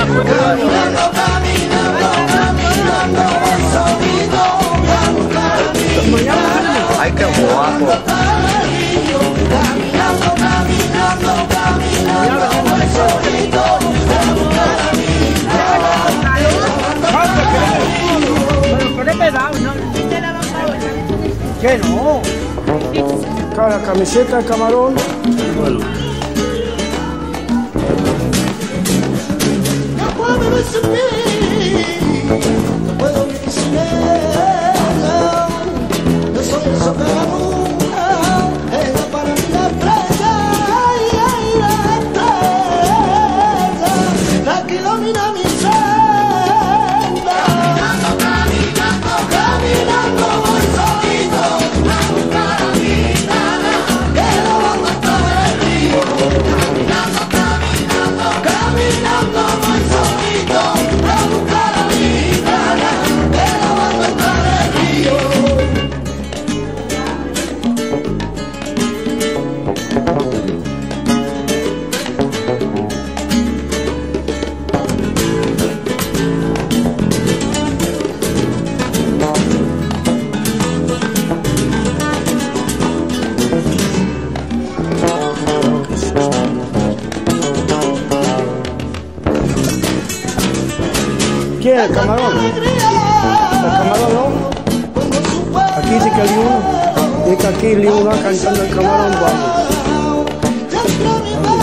Ay, qué guapo. ¿Qué no? Cada camiseta de camarón. Bueno. ¿Quién? ¿El camarón? ¿El camarón no? Aquí dice que hay uno. Dice que aquí hay uno cantando el camarón. Vamos.